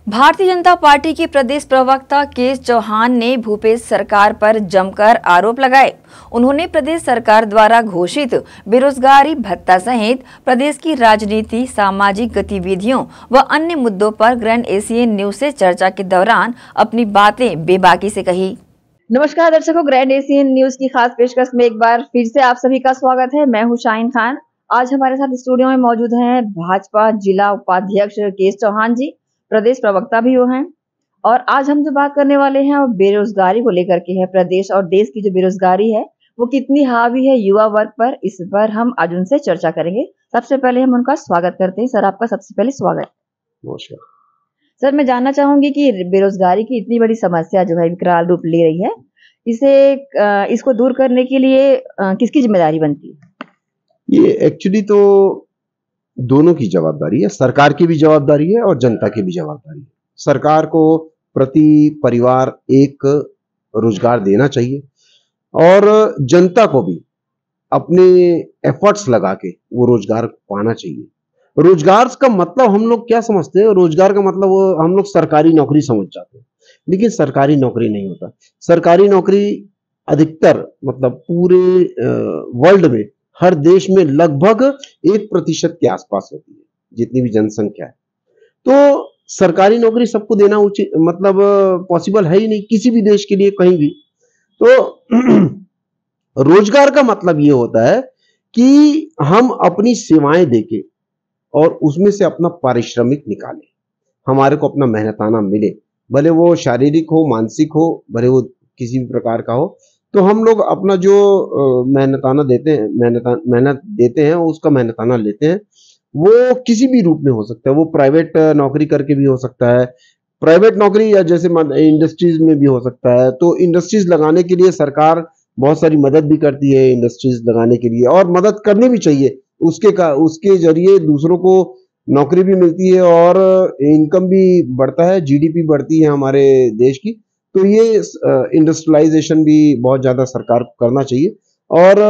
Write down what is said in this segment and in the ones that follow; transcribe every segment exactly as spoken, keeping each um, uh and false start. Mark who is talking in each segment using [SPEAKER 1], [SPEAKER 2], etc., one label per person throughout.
[SPEAKER 1] Bharatiya Janata party के प्रदेश प्रवक्ता के चौहान ने भूपेश सरकार पर जमकर आरोप लगाए। उन्होंने प्रदेश सरकार द्वारा घोषित बेरोजगारी भत्ता सहित प्रदेश की राजनीति, सामाजिक गतिविधियों व अन्य मुद्दों पर ग्रैंड एशियन न्यूज से चर्चा के दौरान अपनी बातें बेबाकी से कही। नमस्कार दर्शकों, ग्रैंड एशियन न्यूज की खास पेशकश में एक बार फिर से आप सभी का स्वागत है। मैं हूं शाहीन खान। आज हमारे साथ स्टूडियो में मौजूद हैं भाजपा जिला उपाध्यक्ष के चौहान जी, प्रदेश प्रवक्ता भी वो हैं। और आज हम जो बात करने वाले हैं वो बेरोजगारी को लेकर के है। प्रदेश और देश की जो बेरोजगारी है वो कितनी हावी है युवा वर्ग पर, इस पर हम आज उनसे चर्चा करेंगे। सबसे पहले हम उनका स्वागत करते हैं। सर, आपका सबसे पहले स्वागत।
[SPEAKER 2] नमस्कार
[SPEAKER 1] सर, मैं जानना चाहूंगी कि बेरोजगारी की इतनी बड़ी समस्या जो है विकराल रूप ले रही है, इसे इसको दूर करने के लिए किसकी जिम्मेदारी बनती है?
[SPEAKER 2] ये एक्चुअली तो दोनों की जवाबदारी है, सरकार की भी जवाबदारी है और जनता की भी जवाबदारी है। सरकार को प्रति परिवार एक रोजगार देना चाहिए और जनता को भी अपने एफर्ट्स लगा के वो रोजगार पाना चाहिए। रोजगार का मतलब हम लोग क्या समझते हैं? रोजगार का मतलब हम लोग सरकारी नौकरी समझ जाते हैं, लेकिन सरकारी नौकरी नहीं होता। सरकारी नौकरी अधिकतर मतलब पूरे वर्ल्ड में हर देश में लगभग एक प्रतिशत के आसपास होती है, जितनी भी जनसंख्या है। तो सरकारी नौकरी सबको देना उचित मतलब पॉसिबल है ही नहीं किसी भी देश के लिए कहीं भी। तो रोजगार का मतलब ये होता है कि हम अपनी सेवाएं देके और उसमें से अपना पारिश्रमिक निकालें, हमारे को अपना मेहनताना मिले, भले वो शारीरिक हो, मानसिक हो, भले वो किसी भी प्रकार का हो। तो हम लोग अपना जो मेहनताना देते हैं मेहनता मेहनत देते हैं उसका मेहनताना लेते हैं। वो किसी भी रूप में हो सकता है, वो प्राइवेट नौकरी करके भी हो सकता है, प्राइवेट नौकरी या जैसे इंडस्ट्रीज में भी हो सकता है। तो इंडस्ट्रीज लगाने के लिए सरकार बहुत सारी मदद भी करती है, इंडस्ट्रीज लगाने के लिए, और मदद करनी भी चाहिए। उसके का उसके जरिए दूसरों को नौकरी भी मिलती है और इनकम भी बढ़ता है, जीडीपी बढ़ती है हमारे देश की। तो ये इंडस्ट्रियलाइजेशन भी बहुत ज्यादा सरकार को करना चाहिए। और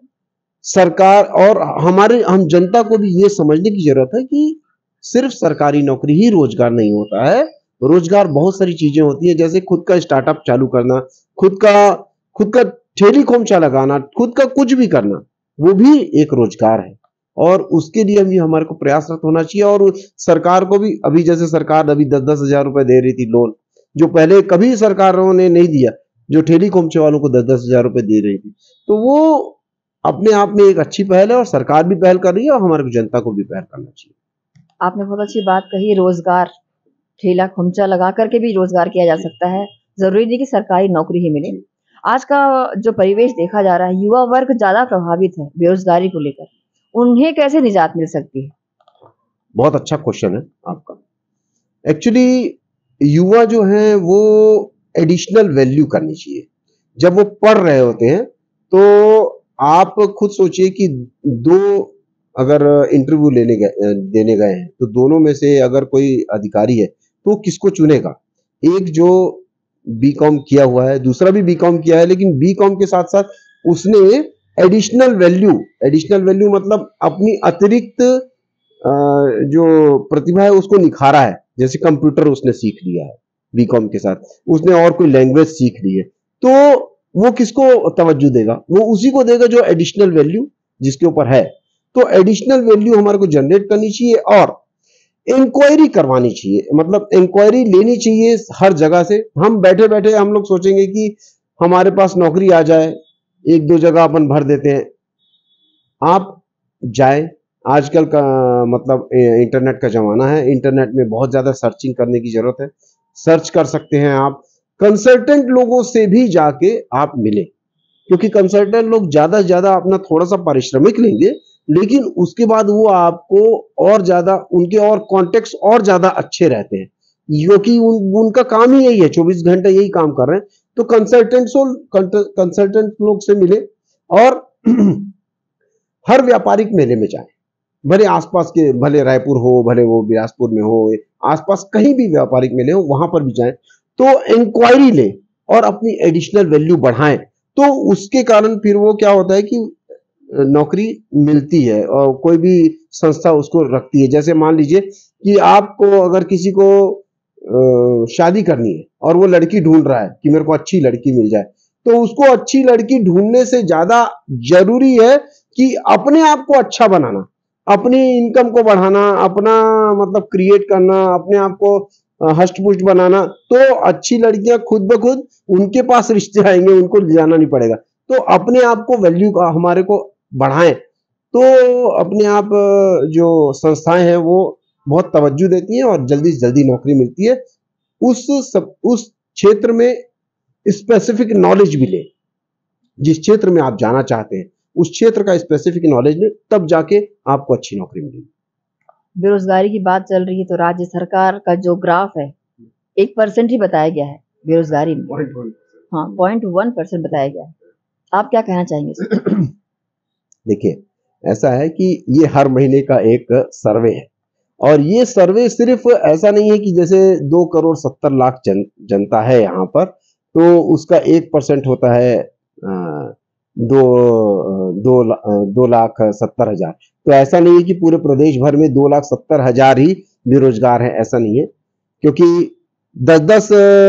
[SPEAKER 2] सरकार और हमारे हम जनता को भी ये समझने की जरूरत है कि सिर्फ सरकारी नौकरी ही रोजगार नहीं होता है। रोजगार बहुत सारी चीजें होती है, जैसे खुद का स्टार्टअप चालू करना, खुद का खुद का ठेली खोमचा लगाना, खुद का कुछ भी करना, वो भी एक रोजगार है। और उसके लिए भी हमारे को प्रयासरत होना चाहिए। और सरकार को भी, अभी जैसे सरकार अभी दस दस हजार रुपए दे रही थी लोन, जो पहले कभी सरकारों ने नहीं दिया, जो ठेली खोमचे वालों को दस दस हजार रुपए दे रही थी। तो वो अपने आप में एक अच्छी पहल है और सरकार भी पहल कर रही है और हमारे जनता को भी पहल करना चाहिए।
[SPEAKER 1] आपने बहुत अच्छी बात कही। रोजगार ठेला खोमचा लगा करके भी रोजगार किया जा सकता है, जरूरी नहीं कि सरकारी नौकरी ही मिले। आज का जो परिवेश देखा जा रहा है, युवा वर्ग ज्यादा प्रभावित है बेरोजगारी को लेकर, उन्हें कैसे निजात मिल सकती है?
[SPEAKER 2] बहुत अच्छा क्वेश्चन है आपका। एक्चुअली युवा जो है वो एडिशनल वैल्यू करनी चाहिए। जब वो पढ़ रहे होते हैं तो आप खुद सोचिए कि दो अगर इंटरव्यू लेने गए देने गए हैं तो दोनों में से अगर कोई अधिकारी है तो किसको चुनेगा? एक जो बीकॉम किया हुआ है, दूसरा भी बीकॉम किया है, लेकिन बीकॉम के साथ साथ उसने एडिशनल वैल्यू एडिशनल वैल्यू मतलब अपनी अतिरिक्त जो प्रतिभा है उसको निखारा है। जैसे कंप्यूटर उसने सीख लिया है बीकॉम के साथ, उसने और कोई लैंग्वेज सीख ली है, तो वो किसको तवज्जो देगा? वो उसी को देगा जो एडिशनल वैल्यू जिसके ऊपर है। तो एडिशनल वैल्यू हमारे को जनरेट करनी चाहिए और इंक्वायरी करवानी चाहिए, मतलब इंक्वायरी लेनी चाहिए हर जगह से। हम बैठे बैठे हम लोग सोचेंगे कि हमारे पास नौकरी आ जाए, एक दो जगह अपन भर देते हैं। आप जाए, आजकल का मतलब इंटरनेट का जमाना है, इंटरनेट में बहुत ज्यादा सर्चिंग करने की जरूरत है। सर्च कर सकते हैं आप, कंसल्टेंट लोगों से भी जाके आप मिले, क्योंकि कंसल्टेंट लोग ज्यादा से ज्यादा अपना थोड़ा सा पारिश्रमिक लेंगे, लेकिन उसके बाद वो आपको और ज्यादा उनके और कॉन्टेक्ट और ज्यादा अच्छे रहते हैं, क्योंकि उन, उनका काम ही यही है, चौबीस घंटे यही काम कर रहे हैं। तो कंसल्टेंट कंसल्टेंट लोग से मिले और हर व्यापारिक मेले में जाएं, भले आसपास के, भले रायपुर हो, भले वो बिलासपुर में हो, आसपास कहीं भी व्यापारिक मेले हो, वहां पर भी जाएं। तो इंक्वायरी लें और अपनी एडिशनल वैल्यू बढ़ाएं। तो उसके कारण फिर वो क्या होता है कि नौकरी मिलती है और कोई भी संस्था उसको रखती है। जैसे मान लीजिए कि आपको अगर किसी को अ, शादी करनी है और वो लड़की ढूंढ रहा है कि मेरे को अच्छी लड़की मिल जाए, तो उसको अच्छी लड़की ढूंढने से ज्यादा जरूरी है कि अपने आप को अच्छा बनाना, अपनी इनकम को बढ़ाना, अपना मतलब क्रिएट करना, अपने आप को हष्ट पुष्ट बनाना। तो अच्छी लड़कियां खुद ब खुद उनके पास रिश्ते आएंगे, उनको ले जाना नहीं पड़ेगा। तो अपने आप को वैल्यू का हमारे को बढ़ाएं, तो अपने आप जो संस्थाएं हैं वो बहुत तवज्जो देती हैं और जल्दी से जल्दी नौकरी मिलती है। उस सब उस क्षेत्र में स्पेसिफिक नॉलेज भी ले, जिस क्षेत्र में आप जाना चाहते हैं उस क्षेत्र का स्पेसिफिक नॉलेज ले, तब जाके आपको अच्छी नौकरी मिलेगी।
[SPEAKER 1] बेरोजगारी की बात चल रही है तो राज्य सरकार का जो ग्राफ है एक परसेंट ही बताया गया है बेरोजगारी में। हाँ, पॉइंट वन परसेंट बताया गया है। आप क्या कहना चाहेंगे?
[SPEAKER 2] देखिए, ऐसा है कि ये हर महीने का एक सर्वे है और ये सर्वे सिर्फ ऐसा नहीं है कि जैसे दो करोड़ सत्तर लाख जन, जनता है यहाँ पर, तो उसका एक परसेंट होता है आ, दो दो दो लाख सत्तर हजार। तो ऐसा नहीं है कि पूरे प्रदेश भर में दो लाख सत्तर हजार ही बेरोजगार हैं, ऐसा नहीं है, क्योंकि दस दस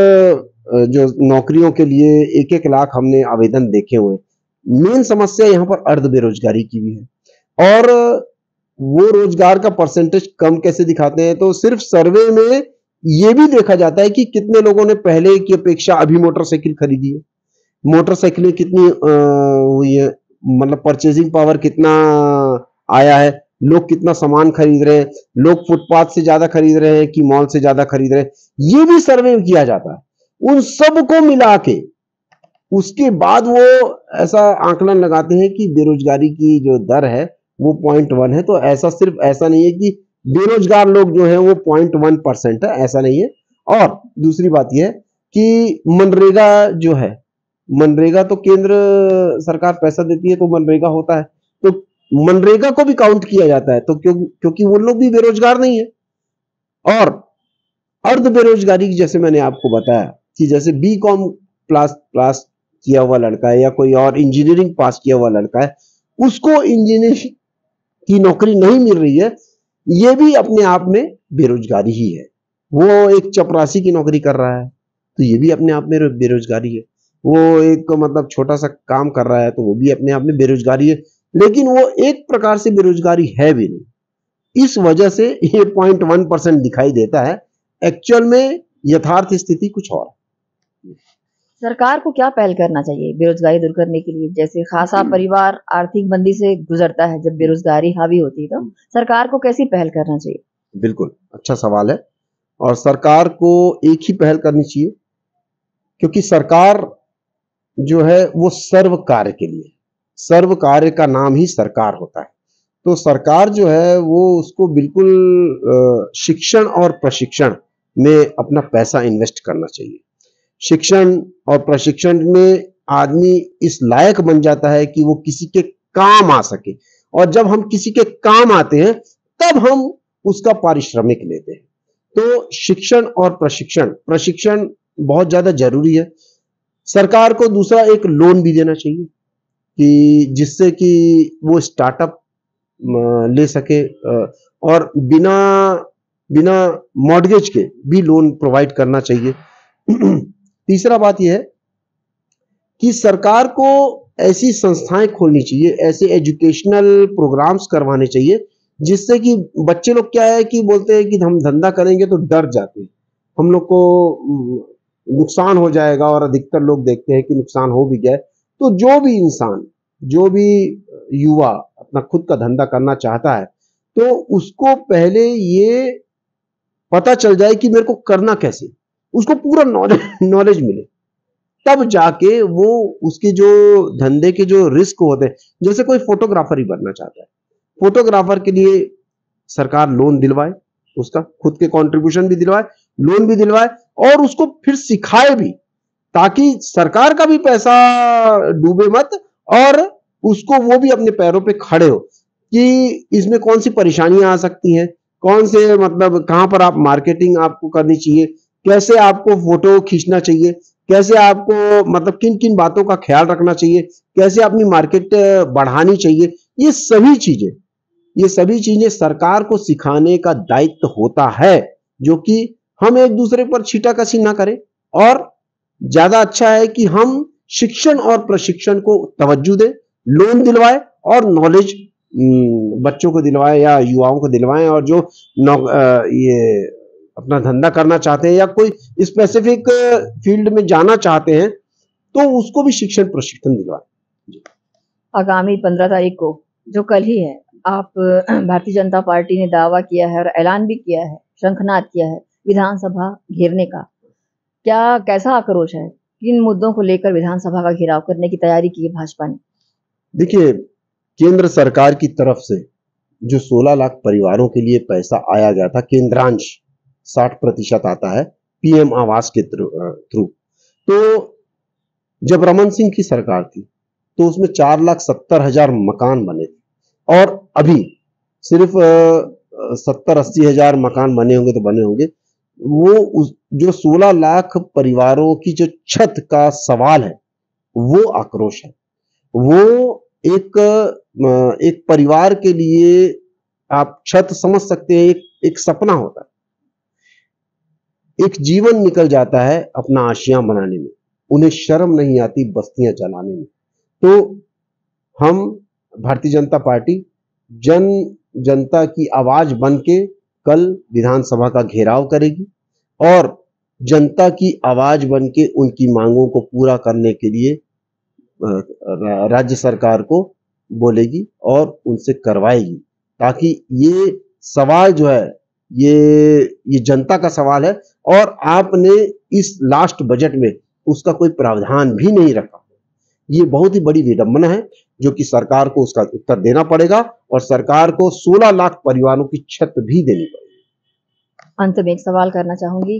[SPEAKER 2] जो नौकरियों के लिए एक एक लाख हमने आवेदन देखे हुए। मेन समस्या यहाँ पर अर्ध बेरोजगारी की भी है और वो रोजगार का परसेंटेज कम कैसे दिखाते हैं, तो सिर्फ सर्वे में ये भी देखा जाता है कि कितने लोगों ने पहले की अपेक्षा अभी मोटरसाइकिल खरीदी है, मोटरसाइकिलें कितनी हुई है, मतलब परचेजिंग पावर कितना आया है, लोग कितना सामान खरीद रहे हैं, लोग फुटपाथ से ज्यादा खरीद रहे हैं कि मॉल से ज्यादा खरीद रहे हैं, ये भी सर्वे में किया जाता है। उन सब को मिला के उसके बाद वो ऐसा आंकलन लगाते हैं कि बेरोजगारी की जो दर है वो पॉइंट वन है। तो ऐसा सिर्फ ऐसा नहीं है कि बेरोजगार लोग जो है वो पॉइंट वन परसेंट है, ऐसा नहीं है। और दूसरी बात यह है कि मनरेगा जो है, मनरेगा तो केंद्र सरकार पैसा देती है तो मनरेगा होता है, तो मनरेगा को भी काउंट किया जाता है, तो क्यों क्योंकि वो लोग भी बेरोजगार नहीं है। और अर्ध बेरोजगारी की जैसे मैंने आपको बताया कि जैसे बी कॉम प्लस प्लस किया हुआ लड़का है या कोई और इंजीनियरिंग पास किया हुआ लड़का है, उसको इंजीनियरिंग की नौकरी नहीं मिल रही है, ये भी अपने आप में बेरोजगारी ही है। वो एक चपरासी की नौकरी कर रहा है तो ये भी अपने आप में बेरोजगारी है। वो एक मतलब छोटा सा काम कर रहा है तो वो भी अपने आप में बेरोजगारी है, लेकिन वो एक प्रकार से बेरोजगारी है भी नहीं। इस वजह से ये पॉइंट वन परसेंट दिखाई देता है, एक्चुअल में यथार्थ स्थिति कुछ और।
[SPEAKER 1] सरकार को क्या पहल करना चाहिए बेरोजगारी दूर करने के लिए? जैसे खासा परिवार आर्थिक मंदी से गुजरता है, जब बेरोजगारी हावी होती है तो सरकार को कैसी पहल करना चाहिए?
[SPEAKER 2] बिल्कुल अच्छा सवाल है, और सरकार को एक ही पहल करनी चाहिए, क्योंकि सरकार जो है वो सर्व कार्य के लिए, सर्व कार्य का नाम ही सरकार होता है। तो सरकार जो है वो उसको बिल्कुल शिक्षण और प्रशिक्षण में अपना पैसा इन्वेस्ट करना चाहिए। शिक्षण और प्रशिक्षण में आदमी इस लायक बन जाता है कि वो किसी के काम आ सके, और जब हम किसी के काम आते हैं तब हम उसका पारिश्रमिक लेते हैं। तो शिक्षण और प्रशिक्षण प्रशिक्षण बहुत ज्यादा जरूरी है। सरकार को दूसरा एक लोन भी देना चाहिए कि जिससे कि वो स्टार्टअप ले सके, और बिना बिना मॉर्गेज के भी लोन प्रोवाइड करना चाहिए। तीसरा बात यह है कि सरकार को ऐसी संस्थाएं खोलनी चाहिए, ऐसे एजुकेशनल प्रोग्राम्स करवाने चाहिए जिससे कि बच्चे लोग क्या है कि बोलते हैं कि हम धंधा करेंगे तो डर जाते हैं, हम लोग को नुकसान हो जाएगा, और अधिकतर लोग देखते हैं कि नुकसान हो भी गया। तो जो भी इंसान, जो भी युवा अपना खुद का धंधा करना चाहता है तो उसको पहले ये पता चल जाए कि मेरे को करना कैसे, उसको पूरा नॉलेज नॉलेज मिले, तब जाके वो उसके जो धंधे के जो रिस्क होते हैं, जैसे कोई फोटोग्राफर ही बनना चाहता है, फोटोग्राफर के लिए सरकार लोन दिलवाए, उसका खुद के कंट्रीब्यूशन भी दिलवाए, लोन भी दिलवाए, और उसको फिर सिखाए भी, ताकि सरकार का भी पैसा डूबे मत, और उसको वो भी अपने पैरों पे खड़े हो कि इसमें कौन सी परेशानियां आ सकती हैं, कौन से मतलब कहां पर आप मार्केटिंग आपको करनी चाहिए, कैसे आपको फोटो खींचना चाहिए, कैसे आपको मतलब किन किन बातों का ख्याल रखना चाहिए, कैसे अपनी मार्केट बढ़ानी चाहिए, ये सभी चीजें ये सभी चीजें सरकार को सिखाने का दायित्व होता है, जो कि हम एक दूसरे पर छीटाकशी ना करें और ज्यादा अच्छा है कि हम शिक्षण और प्रशिक्षण को तवज्जो दें, लोन दिलवाए और नॉलेज बच्चों को दिलवाएं या युवाओं को दिलवाएं, और जो ये अपना धंधा करना चाहते हैं या कोई स्पेसिफिक फील्ड में जाना चाहते हैं तो उसको भी शिक्षण प्रशिक्षण दिलवाएं।
[SPEAKER 1] आगामी पंद्रह तारीख को, जो कल ही है, आप भारतीय जनता पार्टी ने दावा किया है और ऐलान भी किया है, शंखनाद किया है विधानसभा घेरने का। क्या कैसा आक्रोश है? किन मुद्दों को लेकर विधानसभा का घेराव करने की तैयारी की है भाजपा ने?
[SPEAKER 2] देखिए, केंद्र सरकार की तरफ से जो सोलह लाख परिवारों के लिए पैसा आया गया था, केंद्रांश साठ प्रतिशत आता है पीएम आवास के थ्रू। तो जब रमन सिंह की सरकार थी तो उसमें चार लाख सत्तर हजार मकान बने थे और अभी सिर्फ सत्तर अस्सी हजार मकान बने होंगे तो बने होंगे। वो उस जो सोलह लाख परिवारों की जो छत का सवाल है वो आक्रोश है। वो एक एक परिवार के लिए आप छत समझ सकते हैं, एक एक सपना होता है, एक जीवन निकल जाता है अपना आशियां बनाने में, उन्हें शर्म नहीं आती बस्तियां जलाने में। तो हम भारतीय जनता पार्टी जन जनता की आवाज बन के कल विधानसभा का घेराव करेगी और जनता की आवाज बन के उनकी मांगों को पूरा करने के लिए राज्य सरकार को बोलेगी और उनसे करवाएगी, ताकि ये सवाल जो है ये ये जनता का सवाल है और आपने इस लास्ट बजट में उसका कोई प्रावधान भी नहीं रखा। ये बहुत ही बड़ी विडंबना है जो कि सरकार को उसका उत्तर देना पड़ेगा और सरकार को सोलह लाख परिवारों की छत भी देनी पड़ेगी।
[SPEAKER 1] अंत में एक सवाल करना चाहूंगी,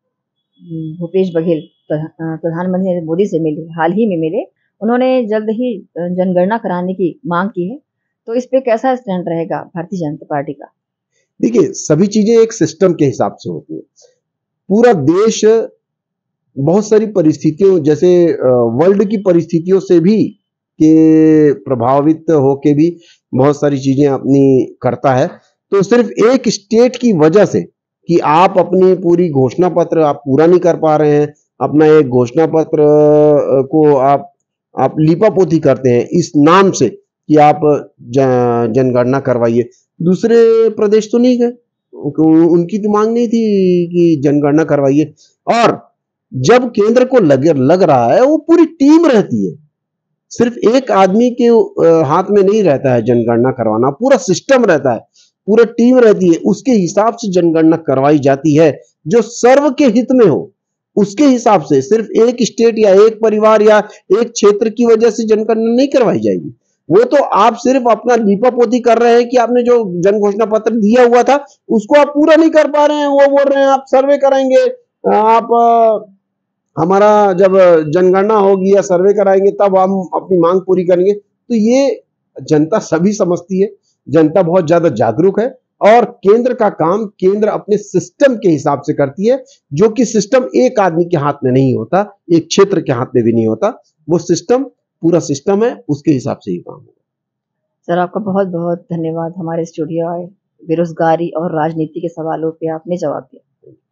[SPEAKER 1] भूपेश बघेल प्रधानमंत्री मोदी से मिले, हाल ही में मिले, उन्होंने जल्द ही जनगणना कराने की मांग की है, तो इस पे कैसा स्टैंड रहेगा भारतीय जनता पार्टी का?
[SPEAKER 2] देखिए, सभी चीजें एक सिस्टम के हिसाब से होती है। पूरा देश बहुत सारी परिस्थितियों, जैसे वर्ल्ड की परिस्थितियों से भी के प्रभावित होके भी बहुत सारी चीजें अपनी करता है। तो सिर्फ एक स्टेट की वजह से कि आप अपनी पूरी घोषणा पत्र आप पूरा नहीं कर पा रहे हैं, अपना एक घोषणा पत्र को आप आप लीपापोती करते हैं इस नाम से कि आप जनगणना करवाइए। दूसरे प्रदेश तो नहीं गए, उनकी तो मांग नहीं थी कि जनगणना करवाइए। और जब केंद्र को लग लग रहा है, वो पूरी टीम रहती है, सिर्फ एक आदमी के हाथ में नहीं रहता है जनगणना करवाना, पूरा सिस्टम रहता है, पूरा टीम रहती है, उसके हिसाब से जनगणना करवाई जाती है जो सर्व के हित में हो। उसके हिसाब से सिर्फ एक स्टेट या एक परिवार या एक क्षेत्र की वजह से जनगणना नहीं करवाई जाएगी। वो तो आप सिर्फ अपना लीपापोती कर रहे हैं कि आपने जो जन घोषणा पत्र दिया हुआ था उसको आप पूरा नहीं कर पा रहे हैं। वो बोल रहे हैं आप सर्वे करेंगे, आप हमारा जब जनगणना होगी या सर्वे कराएंगे तब हम अपनी मांग पूरी करेंगे। तो ये जनता सभी समझती है, जनता बहुत ज्यादा जागरूक है और केंद्र का काम केंद्र अपने सिस्टम के हिसाब से करती है, जो कि सिस्टम एक आदमी के हाथ में नहीं होता, एक क्षेत्र के हाथ में भी नहीं होता। वो सिस्टम पूरा सिस्टम है, उसके हिसाब से ही काम होगा।
[SPEAKER 1] सर, आपका बहुत बहुत धन्यवाद, हमारे स्टूडियो आए, बेरोजगारी और राजनीति के सवालों पे आपने जवाब दिया।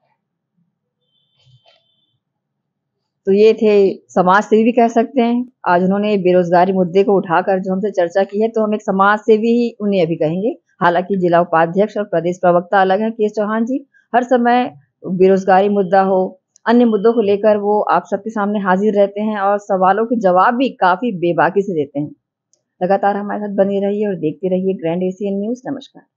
[SPEAKER 1] तो ये थे समाज सेवी भी कह सकते हैं। आज उन्होंने बेरोजगारी मुद्दे को उठाकर जो हमसे चर्चा की है, तो हम एक समाज सेवी ही उन्हें अभी कहेंगे। हालांकि जिला उपाध्यक्ष और प्रदेश प्रवक्ता अलग हैं, के एस चौहान जी हर समय बेरोजगारी मुद्दा हो, अन्य मुद्दों को लेकर वो आप सबके सामने हाजिर रहते हैं और सवालों के जवाब भी काफी बेबाकी से देते हैं। लगातार हमारे साथ बने रहिए और देखते रहिए ग्रैंड एशियन न्यूज। नमस्कार।